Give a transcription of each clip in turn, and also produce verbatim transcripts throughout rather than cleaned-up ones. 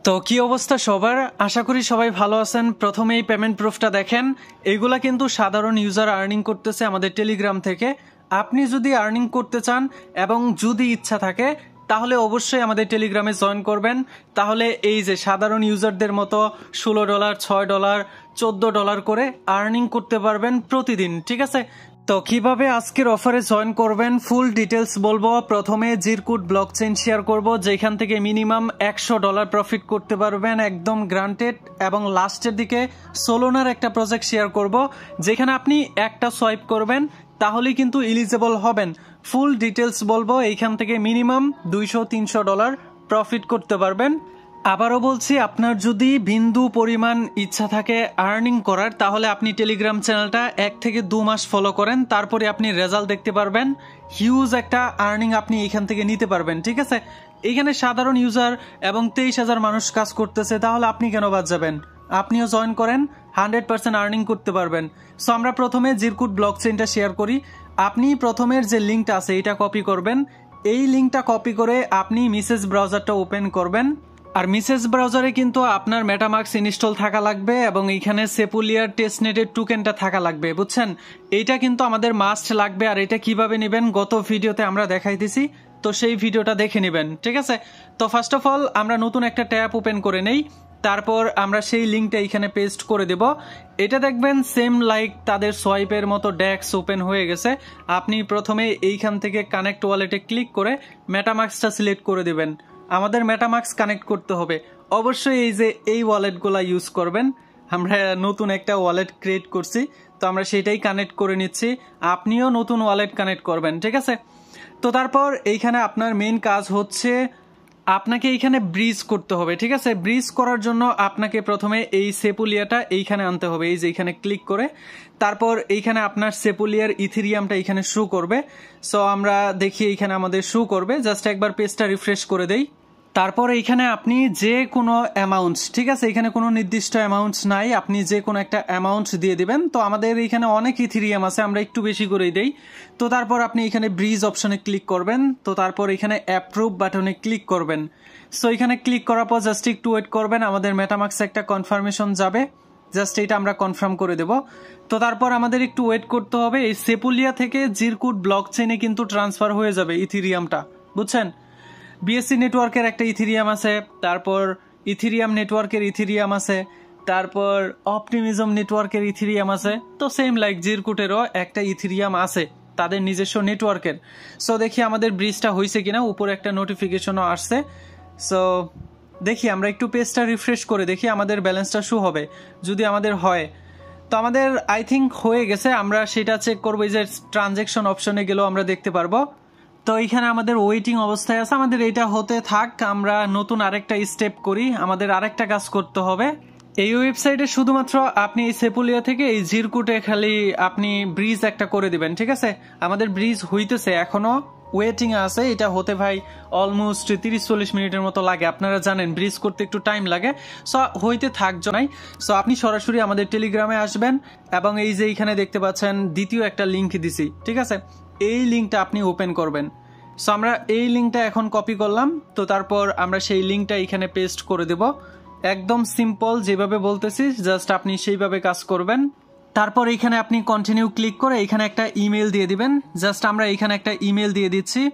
তো কি অবস্থা সবার, আশা করি সবাই ভালো আছেন। প্রথমে এই পেমেন্ট প্রুফটা দেখেন, এগুলা কিন্তু সাধারণ ইউজার আর্নিং করতেছে আমাদের টেলিগ্রাম থেকে। আপনি যদি আর্নিং করতে চান এবং যদি ইচ্ছা থাকে তাহলে অবশ্যই আমাদের টেলিগ্রামে জয়েন করবেন। তাহলে এই যে সাধারণ ইউজারদের মতো ষোলো ডলার ছয় ডলার চোদ্দ ডলার করে আর্নিং করতে পারবেন প্রতিদিন, ঠিক আছে? তো কিভাবে আজকের অফারে জয়েন করবেন ফুল ডিটেলস বলবো। প্রথমে জিরকুট ব্লকচেইন শেয়ার করব, যেখান থেকে মিনিমাম একশো ডলার প্রফিট করতে পারবেন একদম গ্রান্টেড। এবং লাস্টের দিকে সোলোনার একটা প্রজেক্ট শেয়ার করব, যেখানে আপনি একটা সোয়াইপ করবেন তাহলেই কিন্তু এলিজেবল হবেন। ফুল ডিটেলস বলবো, এইখান থেকে মিনিমাম দুইশো তিনশো ডলার প্রফিট করতে পারবেন। আবারও বলছি, আপনার যদি বিন্দু পরিমাণ ইচ্ছা থাকে আর্নিং করার, তাহলে আপনি টেলিগ্রাম চ্যানেলটা এক থেকে দু মাস ফলো করেন, তারপরে আপনি রেজাল্ট দেখতে পারবেন। হিউজ একটা আর্নিং আপনি এখান থেকে নিতে পারবেন, ঠিক আছে? এইখানে সাধারণ ইউজার এবং তেইশ হাজার মানুষ কাজ করতেছে, তাহলে আপনি কেন বাদ যাবেন? আপনিও জয়েন করেন, হান্ড্রেড পার্সেন্ট আর্নিং করতে পারবেন। সো আমরা প্রথমে জিরকুট ব্লকচেইনটা শেয়ার করি। আপনি প্রথমের যে লিঙ্কটা আছে এটা কপি করবেন। এই লিঙ্কটা কপি করে আপনি মেসেজ ব্রাউজারটা ওপেন করবেন। আর মেসেজ ব্রাউজারে কিন্তু আপনার মেটামাস্ক ইনস্টল থাকা লাগবে এবং এইখানে সেপুলিয়ার টেস্টনেটের টোকেনটা থাকা লাগবে, বুঝছেন? এইটা কিন্তু আমাদের মাস্ট লাগবে। আর এটা কিভাবে নেবেন গত ভিডিওতে আমরা দেখাইতেছি, তো সেই ভিডিওটা দেখে নেবেন, ঠিক আছে? তো ফার্স্ট অফ অল আমরা নতুন একটা ট্যাব ওপেন করে নেই, তারপর আমরা সেই লিঙ্কটা এখানে পেস্ট করে দেব। এটা দেখবেন সেম লাইক তাদের সোয়াইপের মতো ডেক্স ওপেন হয়ে গেছে। আপনি প্রথমে এইখান থেকে কানেক্ট ওয়ালেটে ক্লিক করে মেটামাস্কটা সিলেক্ট করে দেবেন। আমাদের মেটামাস্ক কানেক্ট করতে হবে, অবশ্যই এই যে এই ওয়ালেটগুলা ইউজ করবেন। আমরা নতুন একটা ওয়ালেট ক্রিয়েট করছি, তো আমরা সেটাই কানেক্ট করে নিচ্ছি। আপনিও নতুন ওয়ালেট কানেক্ট করবেন, ঠিক আছে? তো তারপর এইখানে আপনার মেইন কাজ হচ্ছে আপনাকে এইখানে ব্রিজ করতে হবে, ঠিক আছে? ব্রিজ করার জন্য আপনাকে প্রথমে এই সেপুলিয়াটা এইখানে আনতে হবে, এই যে এইখানে ক্লিক করে। তারপর এইখানে আপনার সেপুলিয়ার ইথেরিয়ামটা এইখানে শো করবে। সো আমরা দেখি এইখানে আমাদের শো করবে, জাস্ট একবার পেজটা রিফ্রেশ করে দেই। তারপর এইখানে আপনি যে কোনো অ্যামাউন্ট, ঠিক আছে, এখানে কোনো নির্দিষ্ট অ্যামাউন্ট নাই, আপনি যে কোনো একটা অ্যামাউন্ট দিয়ে দিবেন। তো আমাদের এখানে অনেক ইথেরিয়াম আছে, আমরা একটু বেশি করেই দেই। তো তারপর আপনি এখানে ব্রিজ অপশনে ক্লিক করবেন। তো তারপর এখানে অ্যাপ্রুভ বাটনে ক্লিক করবেন। সো এখানে ক্লিক করার পর জাস্ট একটু ওয়েট করবেন, আমাদের মেটামাস্কে একটা কনফার্মেশন যাবে, জাস্ট এটা আমরা কনফার্ম করে দেব। তো তারপর আমাদের একটু ওয়েট করতে হবে। এই সেপুলিয়া থেকে জিরকুট ব্লকচেইনে কিন্তু ট্রান্সফার হয়ে যাবে ইথেরিয়ামটা, বুঝছেন? বিএসসি নেটওয়ার্কের একটা ইথেরিয়াম আছে, তারপর ইথেরিয়াম নেটওয়ার্কের ইথেরিয়াম আছে, তারপর অপটিমিজম নেটওয়ার্কের ইথেরিয়াম আছে। তো সেম লাইক জিরকুটেরও একটা ইথেরিয়াম আছে তাদের নিজস্ব নেটওয়ার্কের। সো দেখি আমাদের ব্রিজটা হয়েছে কিনা, উপরে একটা নোটিফিকেশনও আসছে। সো দেখি আমরা একটু পেজটা রিফ্রেশ করে দেখি আমাদের ব্যালেন্সটা শো হবে যদি আমাদের হয়। তো আমাদের আই থিঙ্ক হয়ে গেছে, আমরা সেটা চেক করবো। এই যে ট্রানজ্যাকশন অপশনে গেলেও আমরা দেখতে পারবো। তো এখানে আমাদের ওয়েটিং অবস্থায় আছে, আমাদের এটা হতে থাক। আমরা নতুন আরেকটা স্টেপ করি, আমাদের আরেকটা কাজ করতে হবে। এই ওয়েবসাইটে শুধুমাত্র আপনি এই সেপুলিয়া থেকে এই জিরকুটে খালি আপনি ব্রিজ একটা করে দিবেন, ঠিক আছে? আমাদের ব্রিজ হইতেছে, এখনো ওয়েটিং আছে। এটা হতে ভাই অলমোস্ট তিরিশ চল্লিশ মিনিটের মতো লাগে, আপনারা জানেন ব্রিজ করতে একটু টাইম লাগে। সো হইতে থাক জনাই। সো আপনি সরাসরি আমাদের টেলিগ্রামে আসবেন এবং এই যে এইখানে দেখতে পাচ্ছেন দ্বিতীয় একটা লিঙ্ক দিছি, ঠিক আছে? এই লিঙ্কটা আপনি ওপেন করবেন। সো আমরা এই লিঙ্কটা এখন কপি করলাম। তো তারপর আমরা সেই লিঙ্কটা এখানে পেস্ট করে দেব। একদম সিম্পল, যেভাবে বলতেছি জাস্ট আপনি সেইভাবে কাজ করবেন। তারপর এখানে আপনি কন্টিনিউ ক্লিক করে এখানে একটা ইমেল দিয়ে দিবেন। জাস্ট আমরা এখানে একটা ইমেল দিয়ে দিচ্ছি।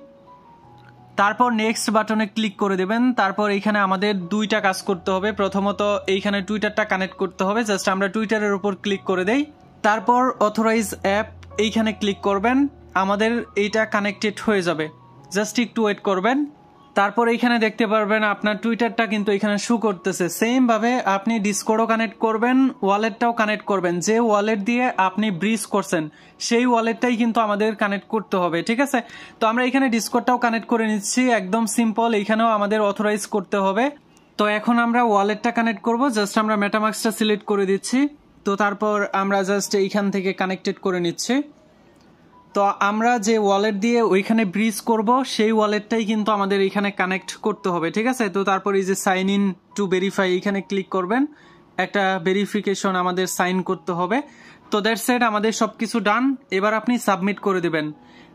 তারপর নেক্সট বাটনে ক্লিক করে দেবেন। তারপর এইখানে আমাদের দুইটা কাজ করতে হবে। প্রথমত এইখানে টুইটারটা কানেক্ট করতে হবে, জাস্ট আমরা টুইটারের উপর ক্লিক করে দেই। তারপর অথরাইজ অ্যাপ এইখানে ক্লিক করবেন, আমাদের এইটা কানেক্টেড হয়ে যাবে। জাস্ট একটু ওয়েট করবেন। তারপর এইখানে দেখতে পারবেন আপনার টুইটারটা কিন্তু এখানে শো করতেছে। সেম ভাবে আপনি ডিসকর্ডও কানেক্ট করবেন, ওয়ালেটটাও কানেক্ট করবেন। যে ওয়ালেট দিয়ে আপনি ব্রিজ করছেন সেই ওয়ালেটটাই কিন্তু আমাদের কানেক্ট করতে হবে, ঠিক আছে? তো আমরা এখানে ডিসকর্ডটাও কানেক্ট করে নিচ্ছি, একদম সিম্পল। এখানেও আমাদের অথরাইজ করতে হবে। তো এখন আমরা ওয়ালেটটা কানেক্ট করব, জাস্ট আমরা মেটামাস্কটা সিলেক্ট করে দিচ্ছি। তো তারপর আমরা জাস্ট এইখান থেকে কানেক্টেড করে নিচ্ছি। তো আমরা যে ওয়ালেট দিয়ে ওইখানে ব্রিজ করব সেই ওয়ালেটটাই কিন্তু আমাদের এখানে কানেক্ট করতে হবে, ঠিক আছে? তো তারপর এই যে সাইন ইন টু ভেরিফাই এখানে ক্লিক করবেন, একটা ভেরিফিকেশন আমাদের সাইন করতে হবে। তো দ্যাটস ইট, আমাদের সবকিছু ডান। এবার আপনি সাবমিট করে দিবেন।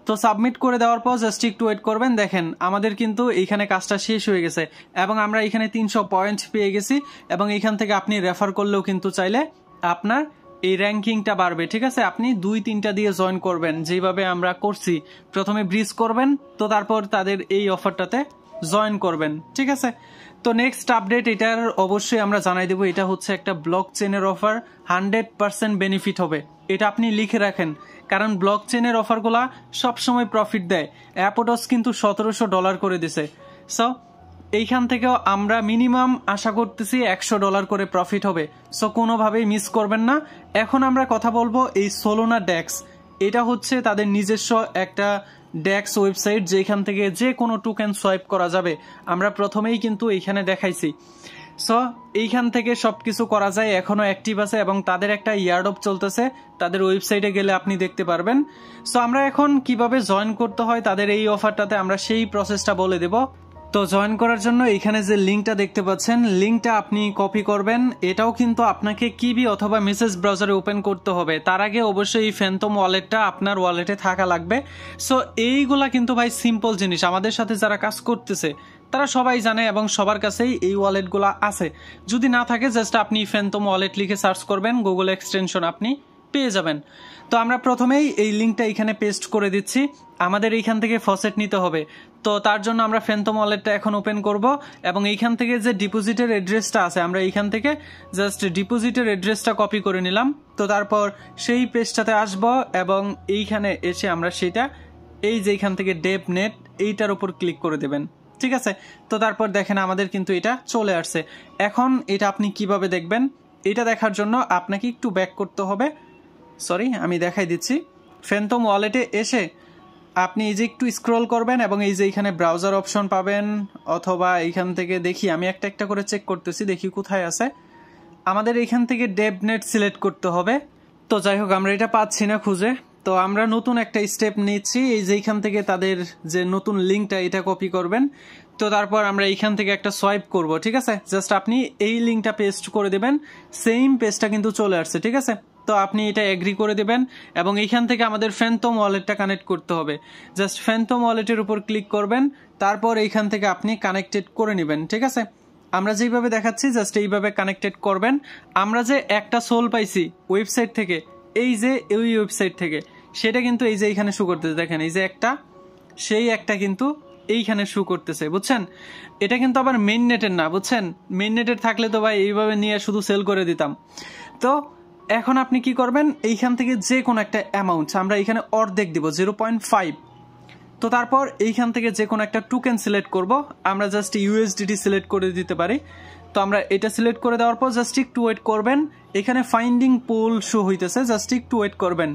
তো সাবমিট করে দেওয়ার পর জাস্ট একটু ওয়েট করবেন। দেখেন আমাদের কিন্তু এইখানে কাজটা শেষ হয়ে গেছে এবং আমরা এখানে তিনশো পয়েন্ট পেয়ে গেছি এবং এইখান থেকে আপনি রেফার করলেও কিন্তু চাইলে আপনার এই র্যাঙ্কিংটা বাড়বে। ঠিক আছে, আপনি দুই তিনটা দিয়ে জয়েন করবেন যেভাবে আমরা করছি। প্রথমে ব্রিজ করবেন, তো তারপর তাদের এই অফারটাতে জয়েন করবেন। ঠিক আছে, তো নেক্সট আপডেট এটার অবশ্যই আমরা জানাই দেবো। এটা হচ্ছে একটা ব্লক চেনের অফার, হান্ড্রেড পার্সেন্ট বেনিফিট হবে, এটা আপনি লিখে রাখেন, কারণ ব্লক চেনের অফারগুলা সবসময় প্রফিট দেয়। অ্যাপোটস কিন্তু সতেরোশো ডলার করে দিছে। সো এইখান থেকেও আমরা মিনিমাম আশা করতেছি একশো ডলার করে প্রফিট হবে। সো কোনোভাবেই মিস করবেন না। এখন আমরা কথা বলবো এই সোলোনা ডেক্স। এটা হচ্ছে তাদের নিজস্ব একটা ডেক্স ওয়েবসাইট, যেখান থেকে যে কোনো টোকেন সোয়াইপ করা যাবে। আমরা প্রথমেই কিন্তু এইখানে দেখাইছি। সো এইখান থেকে সবকিছু করা যায়, এখনো অ্যাক্টিভ আছে এবং তাদের একটা ইয়ারড্রপ চলতেছে। তাদের ওয়েবসাইটে গেলে আপনি দেখতে পারবেন। সো আমরা এখন কিভাবে জয়েন করতে হয় তাদের এই অফারটাতে, আমরা সেই প্রসেসটা বলে দেব। তো জয়েন করার জন্য এখানে যে লিঙ্কটা দেখতে পাচ্ছেন, লিঙ্কটা আপনি কপি করবেন। এটাও কিন্তু আপনাকে কিবি অথবা মেসেজ ব্রাউজারে ওপেন করতে হবে। তার আগে অবশ্যই এই ফ্যান্টম ওয়ালেটটা আপনার ওয়ালেটে থাকা লাগবে। সো এইগুলা কিন্তু ভাই সিম্পল জিনিস, আমাদের সাথে যারা কাজ করতেছে তারা সবাই জানে এবং সবার কাছেই এই ওয়ালেটগুলো আছে। যদি না থাকে জাস্ট আপনি ফ্যান্টম ওয়ালেট লিখে সার্চ করবেন, গুগল এক্সটেনশন আপনি পেয়ে যাবেন। তো আমরা প্রথমেই এই লিঙ্কটা এখানে পেস্ট করে দিচ্ছি। আমাদের এইখান থেকে ফসেট নিতে হবে, তো তার জন্য আমরা ফ্যান্টম ওয়ালেটটা এখন ওপেন করব এবং এইখান থেকে যে ডিপোজিটের অ্যাড্রেসটা আছে আমরা এইখান থেকে জাস্ট ডিপোজিটের অ্যাড্রেসটা কপি করে নিলাম। তো তারপর সেই পেজটাতে আসব এবং এইখানে এসে আমরা সেটা এই যে এইখান থেকে ডেপ নেট এইটার উপর ক্লিক করে দেবেন। ঠিক আছে, তো তারপর দেখেন আমাদের কিন্তু এটা চলে আসছে। এখন এটা আপনি কিভাবে দেখবেন, এটা দেখার জন্য আপনাকে একটু ব্যাক করতে হবে। সরি, আমি দেখাই দিচ্ছি। ফ্যান্টম ওয়ালেটে এসে আপনি এই যে একটু স্ক্রল করবেন এবং এই যে এখানে ব্রাউজার অপশন পাবেন, অথবা এইখান থেকে দেখি আমি একটা একটা করে চেক করতেছি, দেখি কোথায় আছে। আমাদের এইখান থেকে ডেপনেট সিলেক্ট করতে হবে। তো যাই হোক, আমরা এটা পাচ্ছি না খুঁজে। তো আমরা নতুন একটা স্টেপ নিচ্ছি, এই যে এইখান থেকে তাদের যে নতুন লিঙ্কটা এটা কপি করবেন। তো তারপর আমরা এইখান থেকে একটা সোয়াইপ করব। ঠিক আছে, জাস্ট আপনি এই লিঙ্কটা পেস্ট করে দেবেন, সেম পেজটা কিন্তু চলে আসছে। ঠিক আছে, তো আপনি এটা এগ্রি করে দেবেন এবং এইখান থেকে আমাদের ফ্যান্টম ওয়ালেটটা কানেক্ট করতে হবে। জাস্ট ফ্যান্টম ওয়ালেটের উপর ক্লিক করবেন, তারপর এইখান থেকে আপনি কানেক্টেড করে নেবেন। ঠিক আছে, আমরা যেইভাবে দেখাচ্ছি জাস্ট এইভাবে কানেক্টেড করবেন। আমরা যে একটা সোল পাইছি ওয়েবসাইট থেকে, এই যে এই ওয়েবসাইট থেকে, সেটা কিন্তু এই যে এইখানে শো করতেছে। দেখেন এই যে একটা, সেই একটা কিন্তু এইখানে শো করতেছে, বুঝছেন? এটা কিন্তু আবার মেইন নেটের না, বুঝছেন? মেইন নেটের থাকলে তো ভাই এইভাবে নিয়ে শুধু সেল করে দিতাম। তো এখন আপনি কি করবেন, এইখান থেকে যে কোনো একটা অ্যামাউন্ট আমরা এখানে অর্ধেক দিব, জিরো পয়েন্ট ফাইভ। তো তারপর এইখান থেকে যে কোনো একটা টোকেন সিলেক্ট করব। আমরা জাস্ট ইউএসডিটি সিলেক্ট করে দিতে পারি। তো আমরা এটা সিলেক্ট করে দেওয়ার পর জাস্ট একটু ওয়েট করবেন। এখানে ফাইন্ডিং পুল শো হইতেছে, জাস্ট একটু ওয়েট করবেন।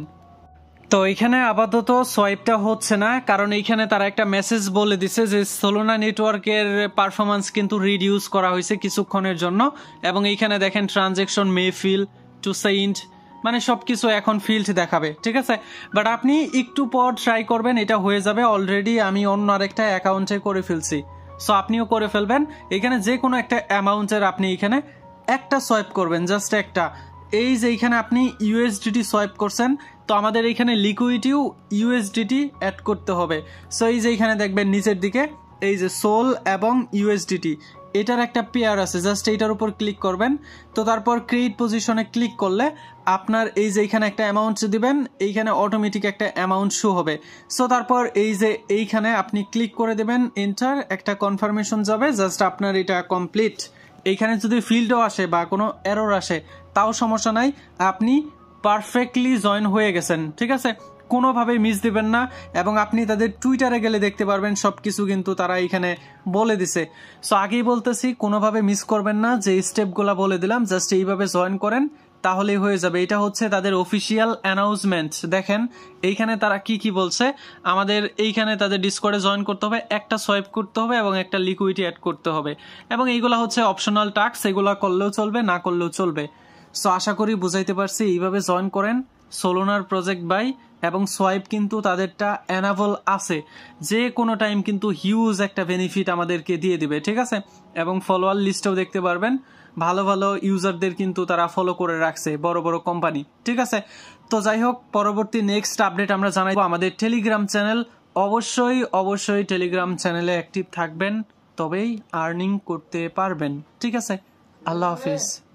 তো এখানে আপাতত সোয়াইপটা হচ্ছে না, কারণ এইখানে তারা একটা মেসেজ বলে দিছে যে সোলোনা নেটওয়ার্কের পারফরমেন্স কিন্তু রিডিউস করা হয়েছে কিছুক্ষণের জন্য। এবং এইখানে দেখেন transaction may fail to sent, মানে সবকিছু এখন ফিল্ড দেখাবে। ঠিক আছে, বাট আপনি একটু পর ট্রাই করবেন, এটা হয়ে যাবে। অলরেডি আমি অন্য আরেকটা অ্যাকাউন্টে করে ফেলছি, সো আপনিও করে ফেলবেন। এখানে যে কোনো একটা অ্যামাউন্টের আপনি এখানে একটা সোয়াইপ করবেন, জাস্ট একটা। এই যে এইখানে আপনি ইউএসডিটি সোয়াইপ করছেন, তো আমাদের এইখানে লিকুইডিটিও ইউএসডিটি অ্যাড করতে হবে। সো এই যে এইখানে দেখবেন নিচের দিকে এই যে সোল এবং ইউএসডিটি এটার একটা পেয়ার আছে, জাস্ট এইটার উপর ক্লিক করবেন। তো তারপর ক্রিয়েট পজিশনে ক্লিক করলে আপনার এই যে এইখানে একটা অ্যামাউন্ট দিবেন, এইখানে অটোমেটিক একটা অ্যামাউন্ট শো হবে। সো তারপর এই যে এইখানে আপনি ক্লিক করে দেবেন, এন্টার, একটা কনফার্মেশন যাবে, জাস্ট আপনার এটা কমপ্লিট। এইখানে যদি ফিল্ডও আসে বা কোনো এরর আসে তাও সমস্যা নাই, আপনি পারফেক্টলি জয়েন হয়ে গেছেন। ঠিক আছে, কোনোভাবে মিস দিবেন না। এবং আপনি তাদের টুইটারে গেলে দেখতে পারবেন সবকিছু কিন্তু তারা এখানে বলে দিছে। সো আগেই বলতেছি, কোনোভাবে মিস করবেন না, যে স্টেপগুলো বলে দিলাম জাস্ট এইভাবে জয়েন করেন, তাহলেই হয়ে যাবে। এটা হচ্ছে তাদের অফিসিয়াল অ্যানাউন্সমেন্ট। দেখেন এইখানে তারা কি কি বলছে। আমাদের এইখানে তাদের ডিসকর্ডে জয়েন করতে হবে, একটা সোয়াইপ করতে হবে এবং একটা লিকুইডিটি অ্যাড করতে হবে। এবং এইগুলা হচ্ছে অপশনাল টাস্ক, এগুলা করলেও চলবে, না করলেও চলবে। সো আশা করি বুঝাইতে পারছি। এইভাবে জয়েন করেন সোলোনার প্রজেক্ট বাই, এবং সোয়াইপ কিন্তু তাদেরটা এনাবল আছে, যে কোনো টাইম কিন্তু হিউজ একটা বেনিফিট আমাদেরকে দিয়ে দিবে। ঠিক আছে, এবং ফলোয়ার লিস্টেও দেখতে পারবেন ভালো ভালো ইউজারদের কিন্তু তারা ফলো করে রাখছে, বড় বড় কোম্পানি। ঠিক আছে, তো যাই হোক, পরবর্তী নেক্সট আপডেট আমরা জানাবো আমাদের টেলিগ্রাম চ্যানেল। অবশ্যই অবশ্যই টেলিগ্রাম চ্যানেলে অ্যাক্টিভ থাকবেন, তবেই আর্নিং করতে পারবেন। ঠিক আছে, আল্লাহ হাফিজ।